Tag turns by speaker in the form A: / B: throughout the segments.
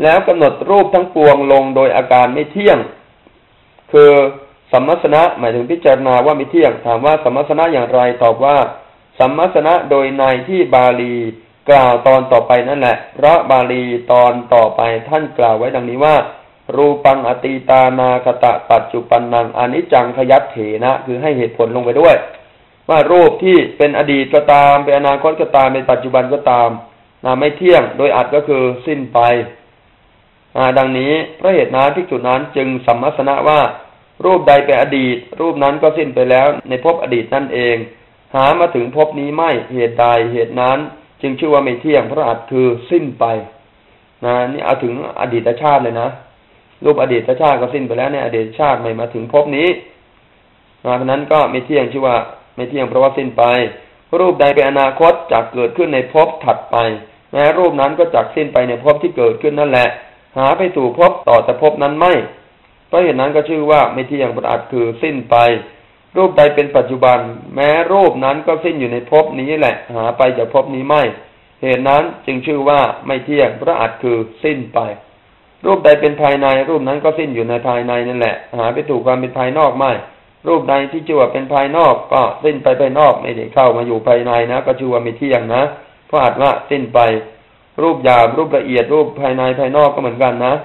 A: แล้วกำหนดรูปทั้งปวงลงโดยอาการไม่เที่ยงคือสัมมัสนะหมายถึงพิจารณาว่าไม่เที่ยงถามว่าสัมมัสนะอย่างไรตอบว่าสัมมัสนะโดยในที่บาลีกล่าวตอนต่อไปนั่นแหละเพราะบาลีตอนต่อไปท่านกล่าวไว้ดังนี้ว่ารูปังอตีตานาคตะปัจจุปันนังอนิจจังขยัตเถนะคือให้เหตุผลลงไปด้วยว่ารูปที่เป็นอดีตก็ตามเป็นอนาคตก็ตามเป็นปัจจุบันก็ตามไม่เที่ยงโดยอัดก็คือสิ้นไปดังนี้เพราะเหตุนั้นภิกษุนั้นจึงสัมมัสนะว่ารูปใดเป็นอดีตรูปนั้นก็สิ้นไปแล้วในภพอดีตนั่นเองหามาถึงภพนี้ไม่เหตุใดเหตุนั้นจึงชื่อว่าไม่เที่ยงเพราะอัดคือสิ้นไปนี่เอาถึงอดีตชาติเลยนะรูปอดีตชาติก็สิ้นไปแล้วในอดีตชาติไม่มาถึงภพนี้เพราะนั้นก็ไม่เที่ยงชื่อว่าไม่เที่ยงเพราะว่าสิ้นไปรูปใดเป็นอนาคตจะเกิดขึ้นในภพถัดไปแม้รูปนั้นก็จักสิ้นไปในภพที่เกิดขึ้นนั่นแหละหาไปสู่ภพต่อแต่ภพนั้นไม่เพราะเหตุนั้นก็ชื่อว่าไม่เที่ยงประอัดคือสิ้นไปรูปใดเป็นปัจจุบันแม้รูปนั้นก็สิ้นอยู่ในภพนี้แหละหาไปจากภพนี้ไม่เหตุนั้นจึงชื่อว่าไม่เที่ยงประอัดคือสิ้นไปรูปใดเป็นภายในรูปนั้นก็สิ้นอยู่ในภายในนั่นแหละหาไปสู่ความเป็นภายนอกไม่รูปใดที่ชื่อว่าเป็นภายนอกก็สิ้นไปภายนอกไม่ได้เข้ามาอยู่ภายในนะก็ชื่อว่าไม่เที่ยงนะเพราะอัดว่าสิ้นไปรูปหยาบรูปละเอียดรูปภายในภายนอกก็เหมือนกันนะ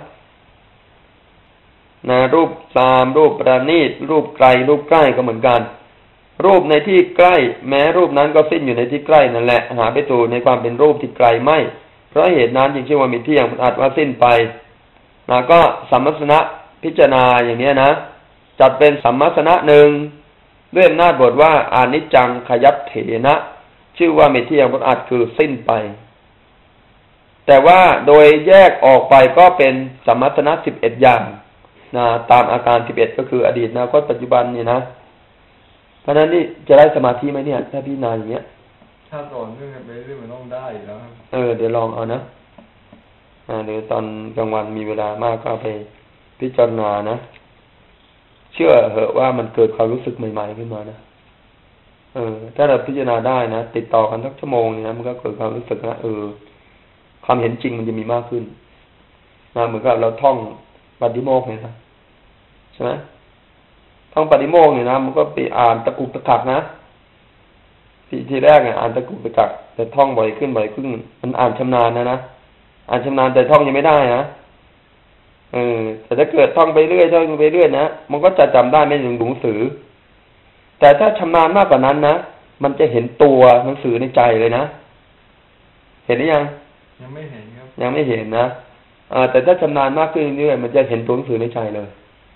A: รูปตามรูปประณีตรูปไกลรูปใกล้ก็เหมือนกันรูปในที่ใกล้แม้รูปนั้นก็สิ้นอยู่ในที่ใกล้นั่นแหละหาไปสู่ในความเป็นรูปที่ไกลไม่เพราะเหตุนั้นจึงชื่อว่ามีเที่ยงอัดว่าสิ้นไปก็สัมมัสนะพิจารณาอย่างนี้นะจัดเป็นสัมมัสนะหนึ่งด้วยอำนาจบทว่าอานิจจังขยัตเถนะชื่อว่าไม่เที่ยงอัดคือสิ้นไปแต่ว่าโดยแยกออกไปก็เป็นสัมมัสนะ11อย่างตามอาการ11ก็คืออดีตอนาคตปัจจุบันนี่นะเพราะนั้นนี่จะได้สมาธิไหมเนี่ยถ้าพิจารณาอย่างเงี้ย
B: ถ้าต่อเนื่องไปเรื่อยมันต้องได้แล้ว
A: เดี๋ยวลองเอานะเดี๋ยวตอนกลางวันมีเวลามากก็ไปพิจารณานะเชื่อเหอะว่ามันเกิดความรู้สึกใหม่ๆขึ้นมานะถ้าเราพิจารณาได้นะติดต่อกันสักชั่วโมงนี่นะมันก็เกิดความรู้สึกนะความเห็นจริงมันจะมีมากขึ้นเหมือนกับเราท่องปฏิโมกข์เนี่ยนะใช่ไหมท่องปฏิโมกข์เนี่ยนะมันก็ไปอ่านตะกุกตะกักนะทีแรกเนี่ยอ่านตะกุกตะกักแต่ท่องบ่อยขึ้นมันอ่านชำนาญนะอ่านชำนาญแต่ท่องยังไม่ได้นะแต่ถ้าเกิดท่องไปเรื่อยท่องไปเรื่อยนะมันก็จะจำได้ไม่ถึงหนังสือแต่ถ้าชำนาญมากกว่านั้นนะมันจะเห็นตัวหนังสือในใจเลยนะเห็นหรือยัง
B: ยังไม่เห็นครับ
A: ยังไม่เห็นนะแต่ถ้าชำนาญมากขึ้นเรื่อยๆมันจะเห็นตัวหนังสือในใจเลย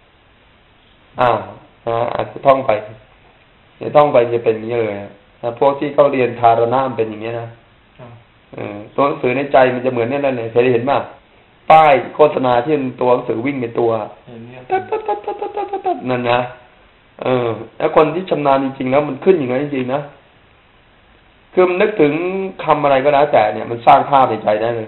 A: อาจจะท่องไปเดี๋ยวท่องไปจะเป็นอย่างนี้เลยพวกที่เขาเรียนธารณะเป็นอย่างนี้นะตัวหนังสือในใจมันจะเหมือนนี่เลยเคยเห็นมั้ยป้ายโฆษณาที่ตัวหนังสือวิ่งเป็นตัวนั่นนะแล้วคนที่ชำนาญจริงๆแล้วมันขึ้นอย่างนั้นจริงๆนะคือมันนึกถึงคำอะไรก็แล้วแต่เนี่ยมันสร้างภาพในใจได้เลย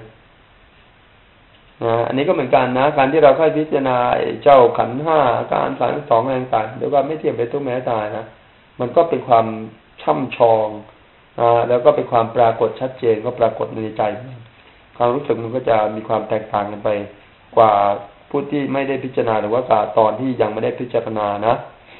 A: อันนี้ก็เหมือนกันนะการที่เราค่อยพิจารณาเจ้าขันธ์5อาการ32อะไรต่างๆเดี๋ยวว่าไม่เที่ยงเป็นทุกข์แม้ตายนะมันก็เป็นความช่ำชองแล้วก็เป็นความปรากฏชัดเจนก็ปรากฏในใจความรู้สึกมันก็จะมีความแตกต่างกันไปกว่าผู้ที่ไม่ได้พิจารณาหรือว่าตอนที่ยังไม่ได้พิจารณานะ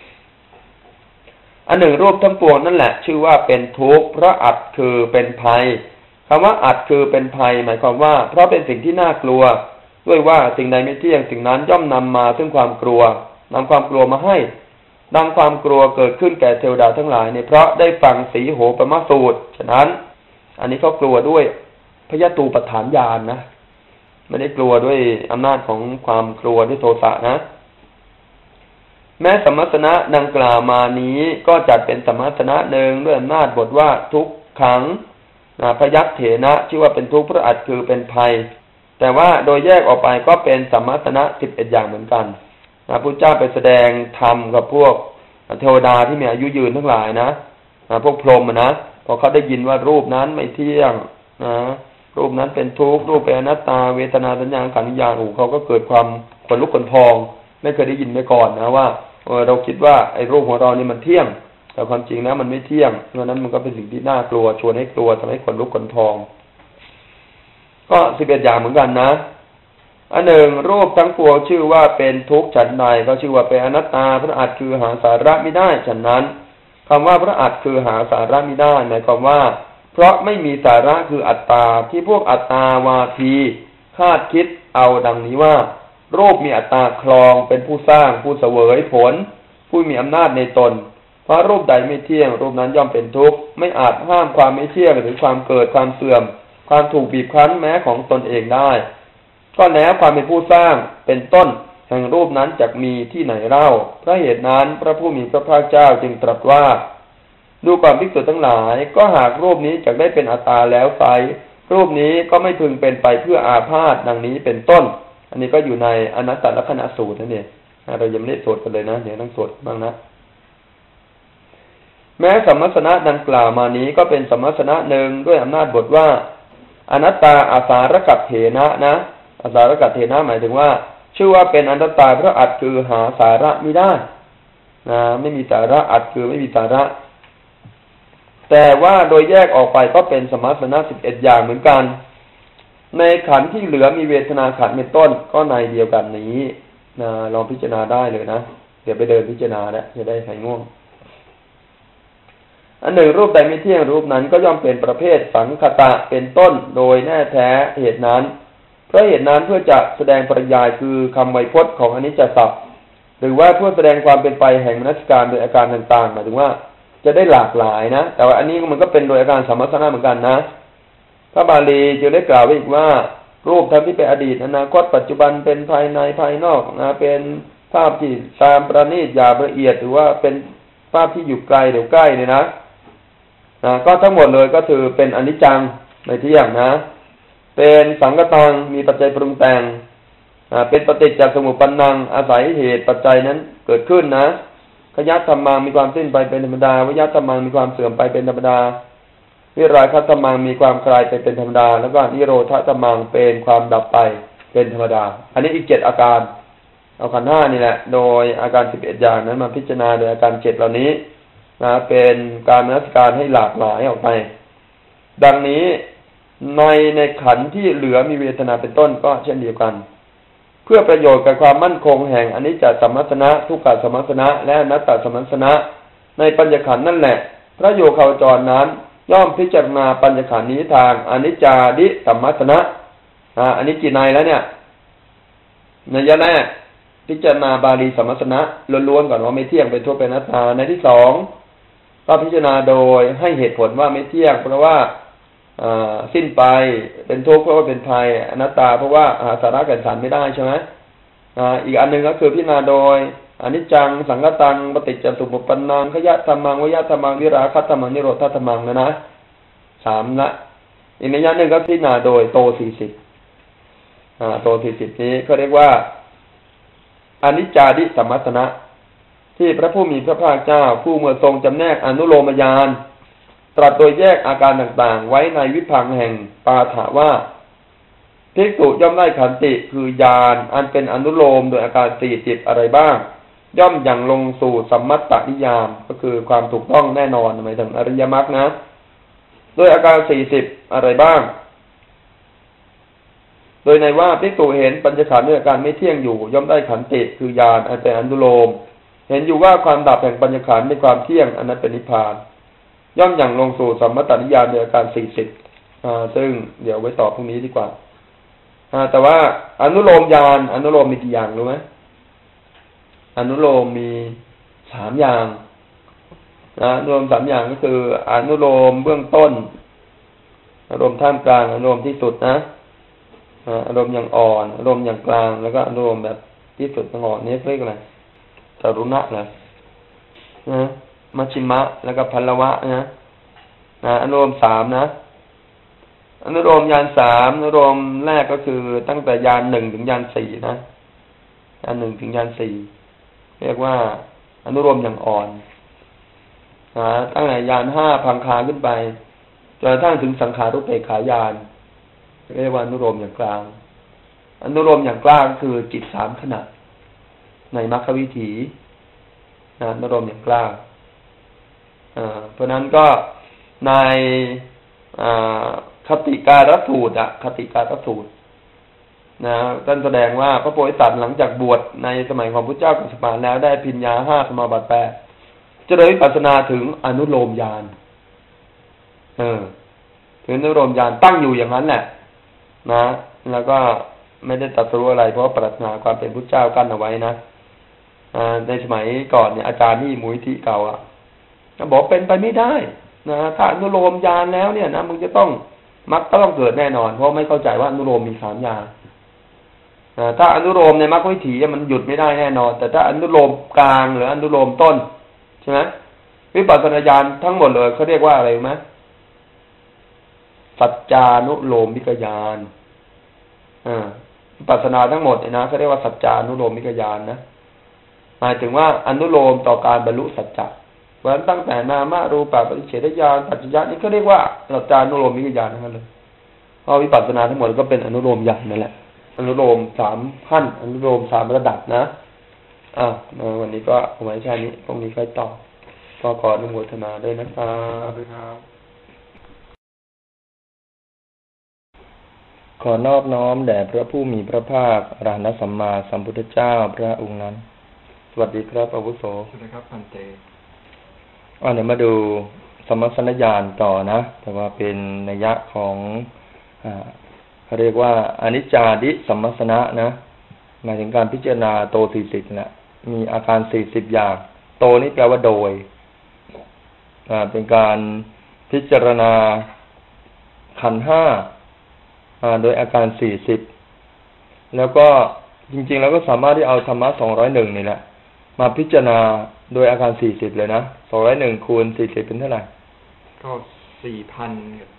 A: อันหนึ่งรูปทั้งปวงนั่นแหละชื่อว่าเป็นทุกข์เพราะอัตคือเป็นภัยคำว่าอัตคือเป็นภัยหมายความว่าเพราะเป็นสิ่งที่น่ากลัวด้วยว่าสิ่งใดไม่เที่ยงสิ่งนั้นย่อมนำมาซึ่งความกลัวนำความกลัวมาให้ดังความกลัวเกิดขึ้นแก่เทวดาทั้งหลายเนี่ยเพราะได้ฟังสีโหปมสูตรฉะนั้นอันนี้เขากลัวด้วยพยตูปฐานญาณนะไม่ได้กลัวด้วยอำนาจของความกลัวด้วยโทสะนะแม้สัมมัสนะดังกล่าวมานี้ก็จัดเป็นสัมมัสนะหนึ่งด้วยอำนาจบทว่าทุกขังพยัคฆ์เถนะชื่อว่าเป็นทุกข์เพราะอัตคือเป็นภัยแต่ว่าโดยแยกออกไปก็เป็นสัมมัสนะ11อย่างเหมือนกันพระพุทธเจ้าไปแสดงธรรมกับพวกเทวดาที่มีอายุยืนทั้งหลายนะพวกพรหมนะพอเขาได้ยินว่ารูปนั้นไม่เที่ยงรูปนั้นเป็นทุกข์รูปเป็นอนัตตาเวทนาสัญญาขันธ์วิญญาณเขาก็เกิดความขนลุกขนพองไม่เคยได้ยินมาก่อนนะว่าเราคิดว่าไอ้รูปของเรานี่มันเที่ยงแต่ความจริงนะมันไม่เที่ยงเพราะนั้นมันก็เป็นสิ่งที่น่ากลัวชวนให้กลัวทำให้ขนลุกขนพองก็11อย่างเหมือนกันนะอันหนึ่งรูปทั้งปวงชื่อว่าเป็นทุกข์ฉันใดก็ชื่อว่าเป็นอนัตตาพระอัตถ์คือหาสาระไม่ได้ฉันนั้นคำว่าพระอัตถ์คือหาสาระไม่ได้หมายความว่าเพราะไม่มีสาระคืออัตตาที่พวกอัตตาวาทีคาดคิดเอาดังนี้ว่ารูปมีอัตตาครองเป็นผู้สร้างผู้เสวยผลผู้มีอำนาจในตนเพราะรูปใดไม่เที่ยงรูปนั้นย่อมเป็นทุกข์ไม่อาจห้ามความไม่เที่ยงหรือความเกิดความเสื่อมความถูกบีบคั้นแม้ของตนเองได้ก็แล้วความเป็นผู้สร้างเป็นต้นแห่งรูปนั้นจักมีที่ไหนเล่าเพราะเหตุนั้นพระผู้มีพระภาคเจ้าจึงตรัสว่าดูก่อนภิกษุทั้งหลายก็หากรูปนี้จักได้เป็นอัตตาแล้วไซรูปนี้ก็ไม่พึงเป็นไปเพื่ออาพาธดังนี้เป็นต้นอันนี้ก็อยู่ในอนัตตลักษณสูตรนั่นเองเรายังไม่ได้สวดกันเลยนะเดี๋ยวต้องสวดบ้างนะแม้สัมมัสนะดังกล่าวมานี้ก็เป็นสัมมัสนะหนึ่งด้วยอำนาจบทว่าอนัตตาอาสารกัตเถนะนะอาสารกัตเถนะหมายถึงว่าชื่อว่าเป็นอนัตตาเพราะอัตถ์คือหาสาระไม่ได้นะไม่มีสาระอัตถ์คือไม่มีสาระแต่ว่าโดยแยกออกไปก็เป็นสัมมัสนะ11อย่างเหมือนกันในขันธ์ที่เหลือมีเวทนาขันธ์เป็นต้นก็ในเดียวกันนี้นะลองพิจารณาได้เลยนะเดี๋ยวไปเดินพิจารณาแล้วจะได้หายง่วงอันหนึ่งรูปใดไม่เที่ยงรูปนั้นก็ย่อมเป็นประเภทสังคตะเป็นต้นโดยแน่แท้เหตุนั้นเพราะเหตุนั้นเพื่อจะแสดงปริยายคือคำไวยพจน์ของอนิจจสัพท์หรือว่าเพื่อแสดงความเป็นไปแห่งมนสิการโดยอาการต่างๆหมายถึงว่าจะได้หลากหลายนะแต่ว่าอันนี้มันก็เป็นโดยอาการสัมมัสนะเหมือนกันนะพระบาลีจึงได้กล่าวไว้อีกว่ารูปทั้งที่เป็นอดีตอนาคตปัจจุบันเป็นภายในภายนอกนะเป็นภาพที่ตามประณีตหยาบละเอียดหรือว่าเป็นภาพที่อยู่ไกลหรือใกล้เนี่ยนะก็ทั้งหมดเลยก็คือเป็นอนิจจังไม่เที่ยงนะเป็นสังคตังมีปัจจัยปรุงแต่งเป็นปฏิจจสมุปปนังอาศัยเหตุปัจจัยนั้นเกิดขึ้นนะขยัตธรรมังมีความสิ้นไปเป็นธรรมดาวิยัตธรรมังมีความเสื่อมไปเป็นธรรมดาวิราคะธรรมังมีความคลายไปเป็นธรรมดาแล้วก็นิโรธธรรมังเป็นความดับไปเป็นธรรมดาอันนี้อีก7อาการเอาขันธ์5นี่แหละโดยอาการ11อย่างนั้นมาพิจารณาโดยอาการ7เหล่านี้เป็นการมนสิการให้หลากหลายออกไปดังนี้ในขันธ์ที่เหลือมีเวทนาเป็นต้นก็เช่นเดียวกันเพื่อประโยชน์กับความมั่นคงแห่งอนิจจสัมมัสนะทุกขสัมมัสนะและอนัตตสัมมัสนะในปัญญขันธ์นั่นแหละพระโยคาวจรนั้นย่อมพิจารณาปัญญขันธ์นี้ทางอนิจจาดิสัมมัสนะอันนี้กี่ในแล้วเนี่ยในยะแรกพิจารณาบาลีสัมมัสนะล้วนๆก่อนว่าไม่เที่ยงเป็นทุกข์เป็นอนัตตาในที่2ก็พิจารณาโดยให้เหตุผลว่าไม่เที่ยงเพราะว่าสิ้นไปเป็นทุกข์เพราะว่าเป็นภัยอนัตตาเพราะว่าหาสาระแก่นสารไม่ได้ใช่ไหมอีกอันหนึ่งก็คือพิจารณาโดยอนิจจังสังคตังปฏิจจสมุปปนังขยะธรรมังวิยะธรรมังวิราคะธรรมังนิโรธธรรมังนะ3ละอีกในย่านหนึ่งก็พิจารณาโดยโต40โต40นี้เขาเรียกว่าอนิจจาดิสัมมัสนะที่พระผู้มีพระภาคเจ้าผู้เมื่อทรงจำแนกอนุโลมญาณตรัสโดยแยกอาการต่างๆไว้ในวิพังค์แห่งปาฐะว่าภิกษุย่อมได้ขันติคือญาณอันเป็นอนุโลมโดยอาการ40อะไรบ้างย่อมอย่างลงสู่สัมมัตตนิยามก็คือความถูกต้องแน่นอนหมายถึงอริยมรรคนะด้วยอาการ40อะไรบ้างโดยในว่าภิกษุเห็นปัญจขันธ์ด้วยอาการไม่เที่ยงอยู่ย่อมได้ขันติคือญาณอันเป็นอนุโลมเห็นอยู่ว่าความดับแห่งปัญจขันธ์ในความเที่ยงอันนั้นเป็นนิพพานย่อมอย่างลงสู่สัมมัตตนิยามโดยอาการ40ซึ่งเดี๋ยวไว้ตอบพรุ่งนี้ดีกว่าแต่ว่าอนุโลมญาณอนุโลมมีกี่อย่างรู้ไหมอนุโลมมี3อย่างอนุโลม3อย่างก็คืออนุโลมเบื้องต้นอารมณ์ท่ามกลางอนุโลมที่สุดนะอารมณ์อย่างอ่อนอารมณ์อย่างกลางแล้วก็อารมณ์แบบที่สุดอย่างอ่อนนี้เรียกอะไรจารุณะนะมัชชิมะแล้วก็พัลวะนะอนุโลม3นะอนุโลมญาณ3อนุโลมแรกก็คือตั้งแต่ญาณ1ถึงญาณ4นะญาณ1ถึงญาณ4เรียกว่าอนุโลมอย่างอ่อนตั้งแต่ญาณ5พังคาขึ้นไปจนกระทั่งถึงสังขารุปเปกขาญาณเรียกว่าอนุโลมอย่างกลางอนุโลมอย่างกลางคือจิต3ขณะในมรรควิถีอนุโลมอย่างกลางเพราะนั้นก็ในคติการสูตรคติการสูตรนะท่านแสดงว่าพระโพธิสัตว์หลังจากบวชในสมัยของพระเจ้ากัสสปะแล้วได้ปัญญา5สมาบัติ8เจริญวิปัสสนาถึงอนุโลมญาณถึงอนุโลมญาณตั้งอยู่อย่างนั้นแหละนะแล้วก็ไม่ได้ตรัสรู้อะไรเพราะปรารถนาความเป็นพุทธเจ้ากั้นเอาไว้นะในสมัยก่อนเนี่ยอาจารย์นี่มูลนิธิเก่าบอกเป็นไปไม่ได้นะถ้าอนุโลมญาณแล้วเนี่ยนะมึงจะต้องมรรคต้องเกิดแน่นอนเพราะไม่เข้าใจว่าอนุโลมมี3อย่างถ้าอนุโลมในมรรควิถีมันหยุดไม่ได้แน่นอนแต่ถ้าอนุโลมกลางหรืออนุโลมต้นใช่ไหมวิปัสสนาญาณทั้งหมดเลยเขาเรียกว่าอะไรรู้ไหมสัจจานุโลมมิกญาณวิปัสสนาทั้งหมดเนี่ยนะเขาเรียกว่าสัจจานุโลมมิกญาณนะหมายถึงว่าอนุโลมต่อการบรรลุสัจจะเพราะฉะนั้นตั้งแต่นามารูปะปฏิเฉทญาณปัจจญาณนี่ก็เรียกว่าสัจจานุโลมมิกญาณทั้งนั้นเลยเพราะวิปัสสนาทั้งหมดก็เป็นอนุโลมญาณนั่นแหละอนุโลม3ขั้นอนุโลม3ระดับนะวันนี้ก็เอาไว้แค่นี้พรุ่งนี้ค่อยต่อก็ขออนุโมทนาด้วยนะครับขอนอบน้อมแด่พระผู้มีพระภาคอรหันตสัมมาสัมพุทธเจ้าพระองค์นั้นสวัสดีครับอาวุโส
B: สวัสดีครับพันเต
A: เดี๋ยวมาดูสัมมัสสนญาณต่อนะแต่ว่าเป็นนัยยะของเขาเรียกว่าอนิจจาดิสัมมัสสนะนะหมายถึงการพิจารณาโต40นะมีอาการ40อย่างโตนี่แปลว่าโดยเป็นการพิจารณาขันธ์5โดยอาการ40แล้วก็จริงๆแล้วก็สามารถที่เอาธรรมะ201นี่แหละมาพิจารณาโดยอาการ40เลยนะ201คูณ40เป็นเท่าไหร่
B: ก็ 4,000 กับ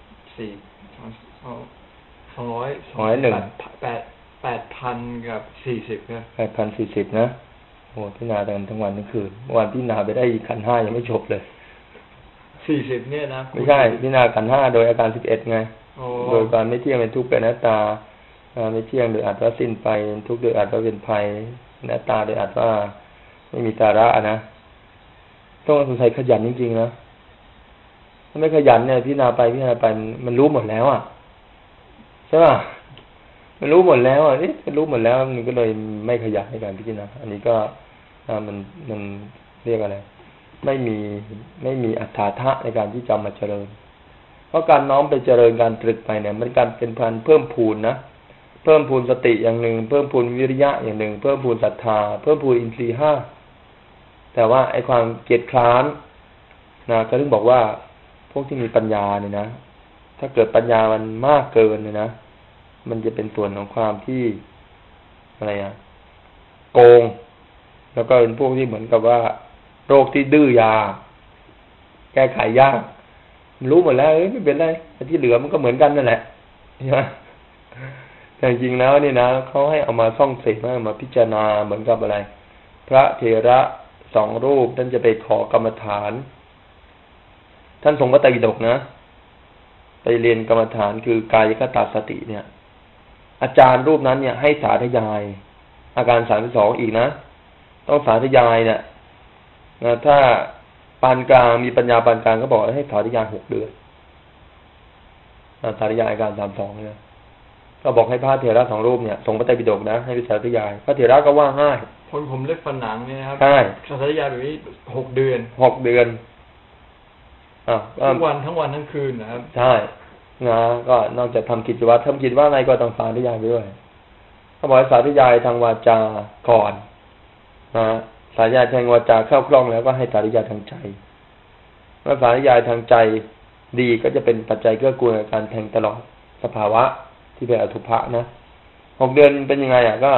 B: 8,000 กับ 40 นะ
A: 8,040 นะโอ้พิจารณาทั้งวันทั้งคืนเมื่อวานพิจารณาไปได้ขันธ์5ยังไม่จบเลย
B: 40เนี่ยนะ
A: ไม่ใช่พิจารณาขันธ์5โดยอาการ11ไงโดยการไม่เที่ยงเป็นทุกข์เป็นอนัตตาไม่เที่ยงโดยอาจว่าสิ้นไปทุกข์โดยอาจว่าเป็นภัยอนัตตาโดยอาจว่าไม่มีสาระนะต้องสงสัยขยันจริงๆนะถ้าไม่ขยันเนี่ยพิจารณาไปมันรู้หมดแล้วใช่ป่ะมันรู้หมดแล้วมันรู้หมดแล้วมันก็เลยไม่ขยันในการพิจารณาอันนี้ก็มันเรียกอะไรไม่มีอัตถาทะในการที่จะมาเจริญเพราะการน้อมไปเจริญการตรึกไปเนี่ยมันการเป็นพันเพิ่มพูนนะเพิ่มพูนสติอย่างหนึ่งเพิ่มพูนวิริยะอย่างหนึ่งเพิ่มพูนศรัทธาเพิ่มพูนอินทรีย์5แต่ว่าไอ้ความเกียจคร้านนะก็ถึงบอกว่าพวกที่มีปัญญาเนี่ยนะถ้าเกิดปัญญามันมากเกินเนี่ยนะมันจะเป็นส่วนของความที่อะไรโกงแล้วก็เป็นพวกที่เหมือนกับว่าโรคที่ดื้อยาแก้ไขยากรู้หมดแล้วไม่เป็นไรที่เหลือมันก็เหมือนกันนั่นแหละใช่ไหมแต่จริงแล้วนี่นะเขาให้เอามาท่องเสกมาพิจารณาเหมือนกับอะไรพระเถระ2 รูปท่านจะไปขอกรรมฐานท่านทรงพระไตรปิฎกนะไปเรียนกรรมฐานคือกายคตาสติเนี่ยอาจารย์รูปนั้นเนี่ยให้สาธยายอาการ32อีกนะต้องสาธยายเนี่ยถ้าปานกลางมีปัญญาปานกลางก็บอกให้สาธยาย6 เดือนสาธยายอาการ32เนี่ยก็บอกให้พระเถระ2 รูปเนี่ยทรงพระไตรปิฎกนะให้ไปสาธยายพระเถระก็ว่าง่าย
B: ผมเล็กฝันหนังเนี่ยนะครับ
A: ใช่
B: สาธยายแบบนี้6 เดือน
A: 6 เดือน
B: ทั้งวันทั้งคืนนะครับ
A: ใช่นะก็นอกจากทำกิจวัตรอะไรก็ต้องสาธยายไปด้วยเขาบอกสาธยายทางวาจาก่อนนะสาธยายทางวาจาเข้าคล่องแล้วก็ให้สาธยายทางใจเมื่อสาธยายทางใจดีก็จะเป็นปัจจัยเกื้อกูลในการแทงตลอดสภาวะที่เป็นอทุภะนะ6 เดือนเป็นยังไงก็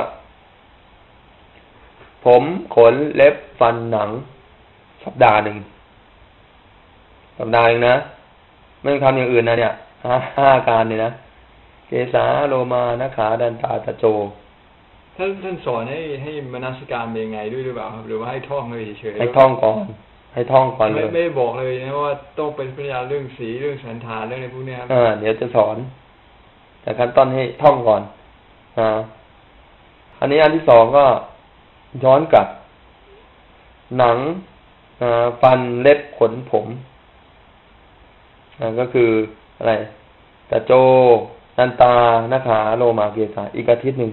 A: ผมขนเล็บฟันหนังสัปดาห์ 1นะไม่ต้องทำอย่างอื่นนะเนี่ย5 การเนี่ยนะเกสาโลมานะขาดันตาตะโจ
B: ท่านสอนให้มนสิการเป็นยังไงด้วยหรือเปล่าครับหรือว่าให้ท่องเลยเฉยๆ
A: ให้ท่องก่อนเลย
B: ไม่บอกเลยนะว่าต้องเป็นปัญญาเรื่องสีเรื่องสันธานเรื่องอะไรพวกนี้ครับ
A: เดี๋ยวจะสอนแต่ขั้นตอนให้ท่องก่อนอันนี้อันที่2ก็ย้อนกลับหนังฟันเล็บขนผมก็คืออะไรตะโจนันตานาขาโลมาเกสาอีกอาทิตย์หนึ่ง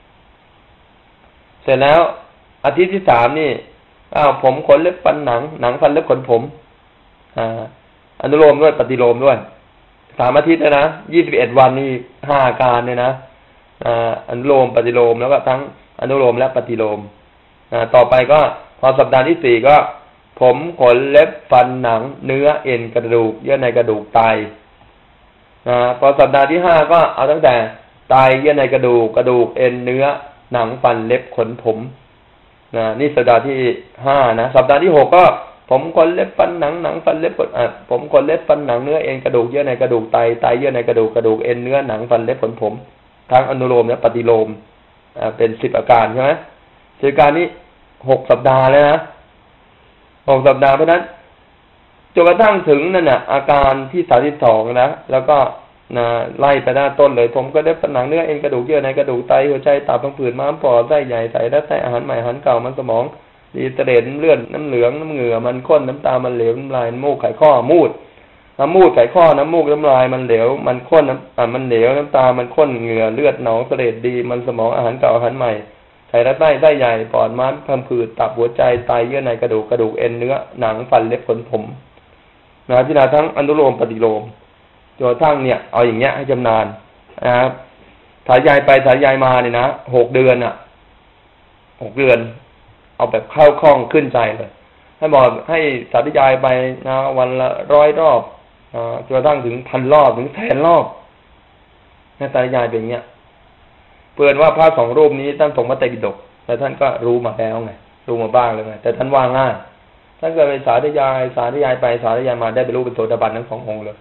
A: เสร็จแล้วอาทิตย์ที่ 3นี่ผมขนเล็บฟันหนังหนังฟันเล็บขนผมอนุโลมด้วยปฏิโลมด้วย3 อาทิตย์นะ21 วันนี่5 อาการเนี่ยนะอนุโลมปฏิโลมแล้วก็ทั้งอนุโลมและปฏิโลมต่อไปก็พอสัปดาห์ที่ 4ก็ผมขนเล็บฟันหนังเนื้อเอ็นกระดูกเยื่อในกระดูกไตพอสัปดาห์ที่ 5ก็เอาตั้งแต่ไตเยื่อในกระดูกเอ็นเนื้อหนังฟันเล็บขนผมนี่สัปดาห์ที่ 5นะสัปดาห์ที่ 6ก็ผมขนเล็บฟันหนังฟันเล็บผมขนเล็บฟันหนังเนื้อเอ็นกระดูกเยื่อในกระดูกไตเยื่อในกระดูกเอ็นเนื้อหนังฟันเล็บขนผมทั้งอนุโลมและปฏิโลมเป็น10 อาการใช่ไหม10 อาการนี้6 สัปดาห์แล้วนะ6 สัปดาห์เพราะนั้นจนกระทั่งถึงนั่นน่ะอาการที่32นะแล้วก็ไล่ไปหน้าต้นเลยผมก็ได้ฟันหนังเนื้อเอ็นกระดูกเยื่อในกระดูกไตหัวใจตับพังผืดม้ามปอดไส้ใหญ่ไตและไส้อาหารใหม่อาหารเก่ามันสมองดีเสลดเลือดน้ำเหลืองน้ำเหงื่อมันข้นน้ำตามันเหลวน้ำลายน้ำมูกไขข้อมูดไขข้อน้ำมูกน้ำลายมันเหลวมันข้นมันเหลวน้ำตามันข้นเหงื่อเลือดหนองเสลดดีมันสมองอาหารเก่าอาหารใหม่ไตและไส้ใหญ่ปอดม้ามพังผืดตับหัวใจไตเยื่อในกระดูกเอ็นเนื้อหนังฟันเล็บขนผมพิจารณาทั้งอนุโลมปฏิโลมจนทั้งเนี่ยเอาอย่างเงี้ยให้จำนานนะครับถ่ายยายไปถ่ายยายมาเนี่ยนะ6 เดือน6 เดือนเอาแบบเข้าคล่องขึ้นใจเลยให้บอกให้สาธยายไปนะวันละ100 รอบจนกระทั่งถึง1,000 รอบถึง100,000 รอบให้สาธยายเป็นอย่างเงี้ยเพื่อนว่าพระ2 รูปนี้ท่านส่งมาแต่ปิฎกแต่ท่านก็รู้มาแล้วไงรู้มาบ้างเลยไงแต่ท่านว่าง่ายท่านก็ไปสาธยายไปสาธยายมาได้บรรลุเป็นโสดาบันทั้ง2 องค์เลย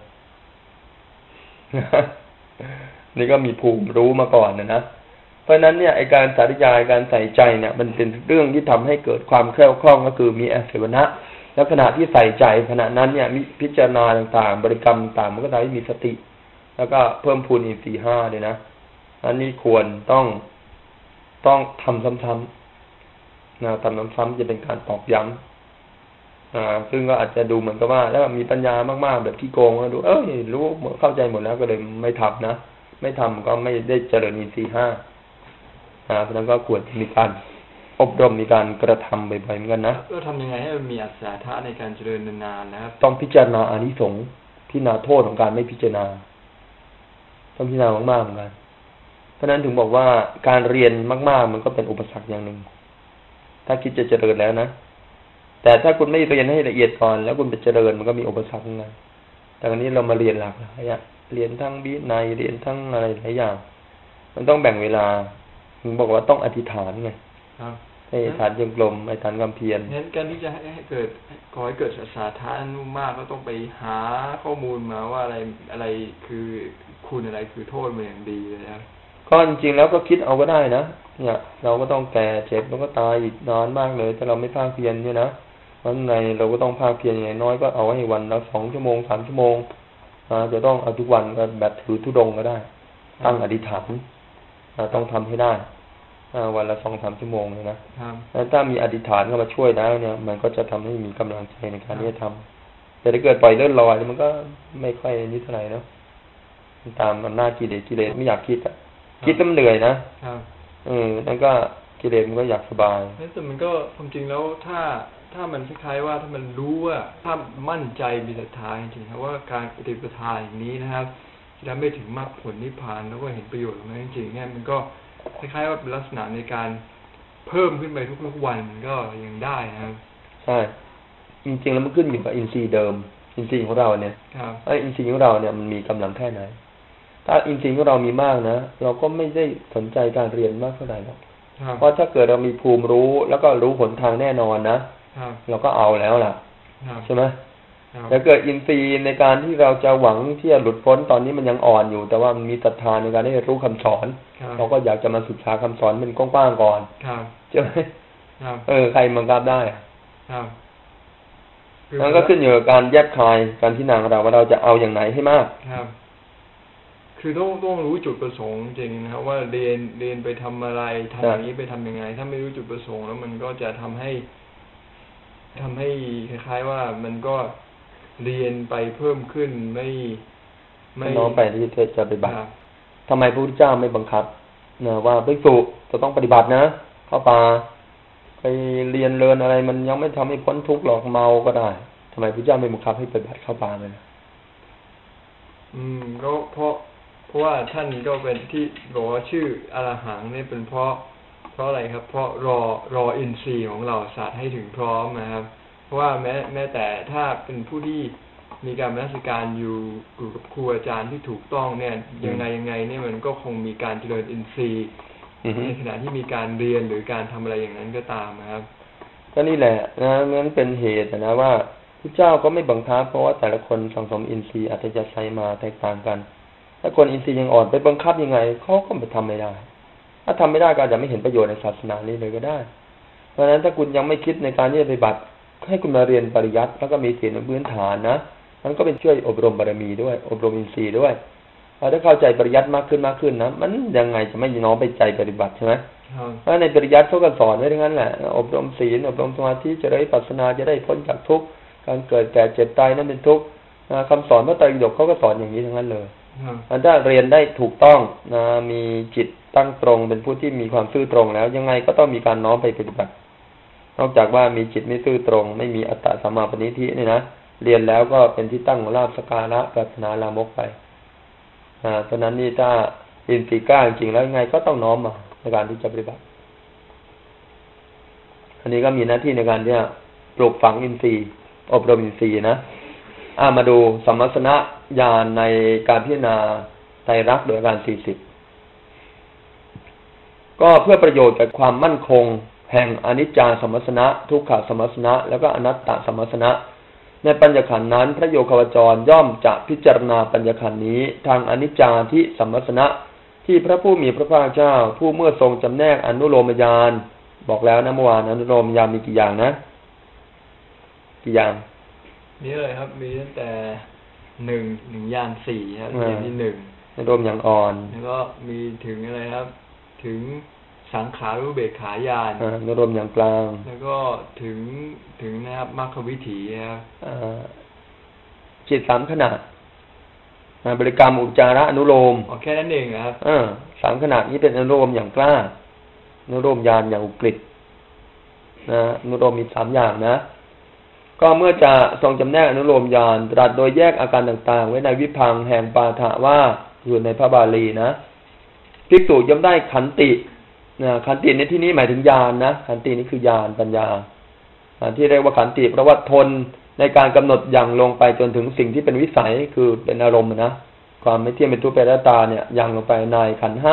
A: นี่ก็มีภูมิรู้มาก่อนนะเพราะนั้นเนี่ยไอการสาธยายการใส่ใจเนี่ยมันเป็นเรื่องที่ทำให้เกิดความแคล่วคล่องก็คือมีอาศัยวนะแล้วขณะที่ใส่ใจขณะนั้นเนี่ยมีพิจารณาต่างๆบริกรรมต่างมันก็ทำให้มีสติแล้วก็เพิ่มพูนอินทรีย์5เลยนะอันนี้ควรต้องทำซ้ำๆทำซ้ำๆจะเป็นการตอกย้ำซึ่งก็อาจจะดูเหมือนกับว่าแล้วมีปัญญามากๆแบบขี้โกงก็ดูรู้เข้าใจหมดแล้วก็เลยไม่ทำนะไม่ทำก็ไม่ได้เจริญอินทรีย์5เพราะนั้นก็ควรมีการอบรมมีการกระทำบ่อยๆเหมือนกันนะ
B: แล้วทำยังไงให้มันมีอัศธาในการเจริญนานๆนะครับ
A: ต้องพิจารณาอานิสงส์พิจารณาโทษของการไม่พิจารณาต้องพิจารณามากๆเหมือนกันเพราะนั้นถึงบอกว่าการเรียนมากๆมันก็เป็นอุปสรรคอย่างหนึ่งถ้าคิดจะเจริญแล้วนะแต่ถ้าคุณไม่เรียนให้ละเอียดก่อนแล้วคุณไปเจริญมันก็มีอุปสรรคไงแต่วันนี้เรามาเรียนหลากหลายเรียนทั้งวินัยเรียนทั้งอะไรหลายอย่างมันต้องแบ่งเวลาถึงบอกว่าต้องอธิษฐานไงให้ฐานยังกลมให้ฐานความเพียร
B: งั้นการที่จะให้เกิดขอให้เกิดศรัทธานุ่มมากก็ต้องไปหาข้อมูลมาว่าอะไรคือคุณอะไรคือโทษมันอย่างดีเลยครับ
A: ก็จริงๆแล้วก็คิดเอาก็ได้นะเนี่ยเราก็ต้องแก่เจ็บแล้วก็ตายอีกนานมากเลยถ้าเราไม่ภาคเพียรเนี่ยนะวันไหนเราก็ต้องภาคเพียรอย่างน้อยก็เอาให้วันละ2 ชั่วโมง3 ชั่วโมงจะต้องเอาทุกวันก็แบบถือธุดงค์ก็ได้ตั้งอธิษฐานต้องทำให้ได้วันละ2-3 ชั่วโมงเลยนะแล้วถ้ามีอธิษฐานเข้ามาช่วยแล้วเนี่ยมันก็จะทำให้มีกำลังใจในการที่จะทำแต่ถ้าเกิดปล่อยเลื่อนลอยมันก็ไม่ค่อยนิดเท่าไหร่นะตามอำนาจกิเลสไม่อยากคิดคิดแล้วมันเหนื่อยนะนั่นก็กิเลสมันก็อยากสบาย
B: แต่มันก็ความจริงแล้วถ้ามันคล้ายๆว่าถ้ามันรู้ว่าถ้ามั่นใจมีศรัทธาจริงๆครับว่าการปฏิบัติธรรมอย่างนี้นะครับที่ทำให้ถึงมรรคผลนิพพานแล้วก็เห็นประโยชน์ของมันจริงๆเนี่ยมันก็คล้ายๆว่าเป็นลักษณะในการเพิ่มขึ้นไปทุกๆวันก็ยังได้นะครับ
A: ใช่จริงๆแล้วมันขึ้นอยู่กับอินทรีย์เดิมอินทรีย์ของเราเนี่ยอินทรีย์ของเราเนี่ยมันมีกำลังแค่ไหนถ้าอินทรีย์ของเรามีมากนะเราก็ไม่ได้สนใจการเรียนมากเท่าไหร่หรอกเพราะถ้าเกิดเรามีภูมิรู้แล้วก็รู้หนทางแน่นอนนะเราก็เอาแล้วล่ะใช่ไหมแต่เกิดอินทรีย์ในการที่เราจะหวังที่จะหลุดพ้นตอนนี้มันยังอ่อนอยู่แต่ว่ามันมีศรัทธาในการที่จะรู้คำสอนเราก็อยากจะมาศึกษาคำสอนเป็นกว้างๆก่อนใช่ไหมใครบังคับได้นั่นก็ขึ้นอยู่กับการแยบคายการพิจารณาเราว่าเราจะเอาอย่างไหนให้มาก
B: คือต้องรู้จุดประสงค์จริงนะครับว่าเรียนไปทำอะไรทำอย่างนี้ไปทำยังไงถ้าไม่รู้จุดประสงค์แล้วมันก็จะทำให้คล้ายๆว่ามันก็เรียนไปเพิ่มขึ้นไม่
A: น้องไปที่จะไปบัตรทำไมพระพุทธเจ้าไม่บังคับนะว่าภิกษุจะต้องปฏิบัตินะเข้าป่าไปเรียนเรียนอะไรมันยังไม่ทำให้พ้นทุกข์หรอกเมาก็ได้ทำไมพระพุทธเจ้าไม่บังคับให้ปฏิบัติเข้าป่าเลย
B: ก็เพราะว่าท่านก็เป็นที่บอกว่าชื่ออรหังนี่เป็นเพราะอะไรครับเพราะรออินทรีย์ของเราศาสตร์ให้ถึงพร้อมนะครับเพราะว่าแม้แต่ถ้าเป็นผู้ที่มีการนมัสการอยู่กับครูอาจารย์ที่ถูกต้องเนี่ยยังไงเนี่ยมันก็คงมีการเจริญอินทรีย์ในขณะที่มีการเรียนหรือการทำอะไรอย่างนั้นก็ตามนะครับ
A: ก็นี่แหละนะนั้นเป็นเหตุนะว่าพระเจ้าก็ไม่บังคับเพราะว่าแต่ละคนสังสมอินทรีย์อาจจะใช้มาแตกต่างกันถ้าคนอินทรีย์ยังอ่อนไปบังคับยังไงเขาก็ไม่ทำไม่ได้ถ้าทำไม่ได้ก็อาจจะไม่เห็นประโยชน์ในศาสนานี้เลยก็ได้เพราะฉะนั้นถ้าคุณยังไม่คิดในการที่จะปฏิบัติให้คุณมาเรียนปริยัติแล้วก็มีศีลเป็นพื้นฐานนะมันก็เป็นช่วยอบรมบารมีด้วยอบรมอินทรีย์ด้วยถ้าเข้าใจปริยัติมากขึ้นนะมันยังไงจะไม่น้อมไปใจปฏิบัติใช่ไหมเพราะในปริยัติเขาก็สอนไว้ทั้งนั้นแหละอบรมศีลอบรมสมาธิจะได้ปัสสนาจะได้พ้นจากทุกข์การเกิดแก่เจ็บตายนั้นเป็นทุกข์คำสอนพระไตรปิฎกเขาก็สอนอย่างนี้ทั้งนั้นเลยถ้าเรียนได้ถูกต้องนะมีจิตตั้งตรงเป็นผู้ที่มีความซื่อตรงแล้วยังไงก็ต้องมีการน้อมไปปฏิบัตินอกจากว่ามีจิตไม่ซื่อตรงไม่มีอัตตสัมมาปณิธินี่นะเรียนแล้วก็เป็นที่ตั้งของลาภสักการะปรารถนาลามกไปเพราะนั้นนี่ถ้าอินทรีย์กล้าจริงๆแล้วยังไงก็ต้องน้อมมาในการที่จะปฏิบัติอันนี้ก็มีหน้าที่ในการที่จะปลูกฝังอินทรีย์อบรมอินทรีย์นะมาดูสัมมัสนะญาณในการพิจารณาไตรลักษณ์โดยการ40ก็เพื่อประโยชน์แก่ความมั่นคงแห่งอนิจจาสัมมัสนะทุกขสัมมัสนะแล้วก็อนัตตสัมมัสนะในปัญญขันธ์นั้นพระโยคาวจรย่อมจะพิจารณาปัญญขันธ์นี้ทางอนิจจาทิสัมมัสนะที่พระผู้มีพระภาคเจ้าผู้เมื่อทรงจำแนกอนุโลมญาณบอกแล้วนะเมื่อวานอนุโลมญาณมีกี่อย่างนะกี่อย่าง
B: นี่เลยครับมีตั้งแต่หนึ่งญาณ4ครับญาณที่1
A: อนุโลมอย่างอ่อน
B: แล้วก็มีถึงอะไรครับถึงสังขารุเบกขายาน
A: อนุโลมอย่างกลาง
B: แล้วก็ถึงนะครับมรรควิถีครับ
A: จิต3ขณะบริกรรมอุปจาระอนุโลม
B: แค่นั้นเองครับ
A: 3ขณะนี้เป็นอนุโลมอย่างกล้าอนุโลมญาณอย่างอุกฤษนะอนุโลมมี3อย่างนะก็เมื่อจะทรงจำแนกอนุโลมญาณตรัสโดยแยกอาการต่างๆไว้ในวิพังค์แห่งปาฐะว่าอยู่ในพระบาลีนะภิกษุย่อมได้ขันติขันติในที่นี้หมายถึงญาณนะขันตินี่คือญาณปัญญาที่เรียกว่าขันติเพราะว่าทนในการกำหนดอย่างลงไปจนถึงสิ่งที่เป็นวิสัยคือเป็นอารมณ์นะความไม่เที่ยงเป็นทุกข์เป็นอนัตตาเนี่ยอย่างลงไปในขันธ์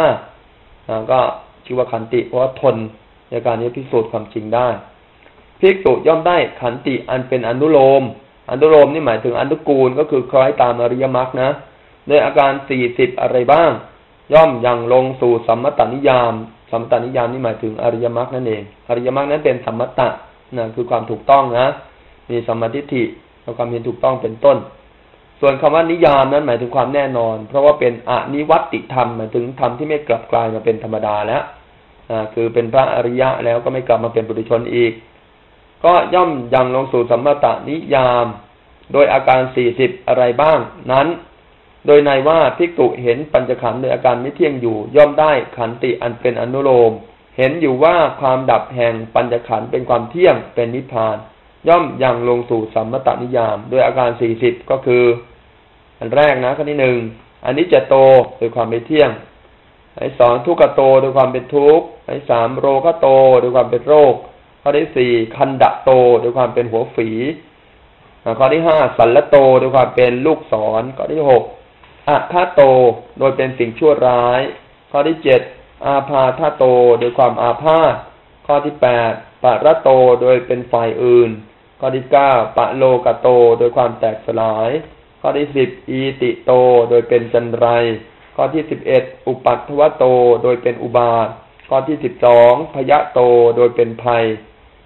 A: 5ก็ชื่อว่าขันติเพราะว่าทนในการนี้พิสูจน์ความจริงได้ภิกษุย่อมได้ขันติอันเป็นอนุโลมนี่หมายถึงอนุกูลก็คือคล้อยตามอริยมรรคนะโดยอาการ40อะไรบ้างย่อมยังลงสู่สัมมตนิยามสัมมตนิยามนี่หมายถึงอริยมรรคนั่นเองอริยมรรคนั้นเป็นสัมมตะนะคือความถูกต้องนะมีสัมมาทิฏฐิความเห็นถูกต้องเป็นต้นส่วนคำว่านิยามนั้นหมายถึงความแน่นอนเพราะว่าเป็นอนิวัตติธรรมหมายถึงธรรมที่ไม่กลับกลายมาเป็นธรรมดาแล้วคือเป็นพระอริยะแล้วก็ไม่กลับมาเป็นปุถุชนอีกก็ย่อมยังลงสู่สัมมตนิยามโดยอาการ40อะไรบ้างนั้นโดยในว่าภิกษุเห็นปัญจขันธ์โดยอาการไม่เที่ยงอยู่ย่อมได้ขันติอันเป็นอนุโลมเห็นอยู่ว่าความดับแห่งปัญจขันธ์เป็นความเที่ยงเป็นนิพพานย่อมยังลงสู่สัมมตนิยามโดยอาการ40ก็คืออันแรกนะข้อที่1อนิจจโตโดยความไม่เที่ยงอันที่2ทุกขโตโดยความเป็นทุกข์อันที่3โรคโตโดยความเป็นโรคข้อที่4คันดะโตโดยความเป็นหัวฝีข้อที่5สัลลโตโดยความเป็นลูกศรข้อที่6อะฆาโตโดยเป็นสิ่งชั่วร้ายข้อที่7อาพาธาโตโดยความอาพาธข้อที่8ปะระโตโดยเป็นฝ่ายอื่นข้อที่9ปะโลกโตโดยความแตกสลายข้อที่10อีติโตโดยเป็นจันไรข้อที่11อุปัฏฐวโตโดยเป็นอุบาทข้อที่12พยะโตโดยเป็นภัย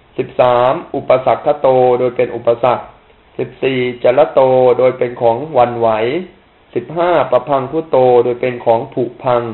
A: 13อุปสรรคโตโดยเป็นอุปสรรค14จลโตโดยเป็นของหวั่นไหว15ปพังคุโตโดยเป็นของผุพัง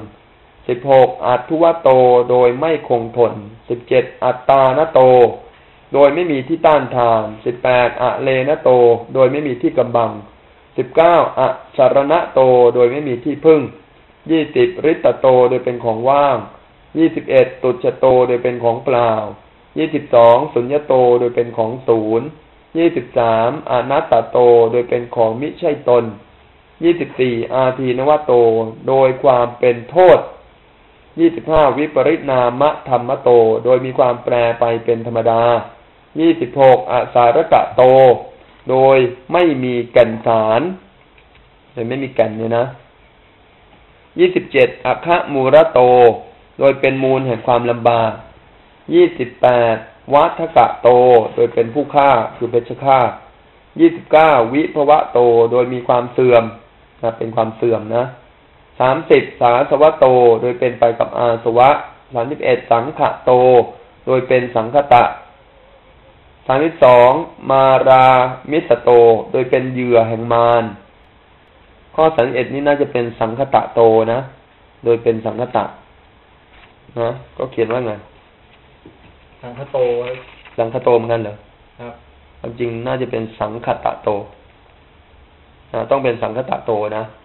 A: 16อัตถุวโตโดยไม่คงทน17อัตตานโตโดยไม่มีที่ต้านทาน18อะเลนโตโดยไม่มีที่กำบัง19อะสารณะโตโดยไม่มีที่พึ่ง 20 ริตโตโดยเป็นของว่าง21ตุจฉโตโดยเป็นของเปล่า22สุญญโตโดยเป็นของศูนย์23อนัตตโตโดยเป็นของมิใช่ตน24อาทีนวโตโดยความเป็นโทษ25วิปริณามะธรรมโตโดยมีความแปรไปเป็นธรรมดา26อสารกะโตโดยไม่มีแก่นสารโดยไม่มีแก่นเนี่ยนะ27อคะมูระโตโดยเป็นมูลแห่งความลำบาก28วัฏกะโตโดยเป็นผู้ฆ่าคือเพชฌฆาต29วิภวะโตโดยมีความเสื่อมนะเป็นความเสื่อมนะ30สาสวะโตโดยเป็นไปกับอาสวะ31สังขะโตโดยเป็นสังคตะ32มารามิสโตโดยเป็นเหยื่อแห่งมารข้อ31นี้น่าจะเป็นสังคตะโตนะโดยเป็นสังคตะนะก็เขียนว่าไง
B: สังคโต
A: สังคโตเหมือนกันเหรอ
B: ครับ
A: ความจริงน่าจะเป็นสังคตะโตต้องเป็นสังคตะโตนะ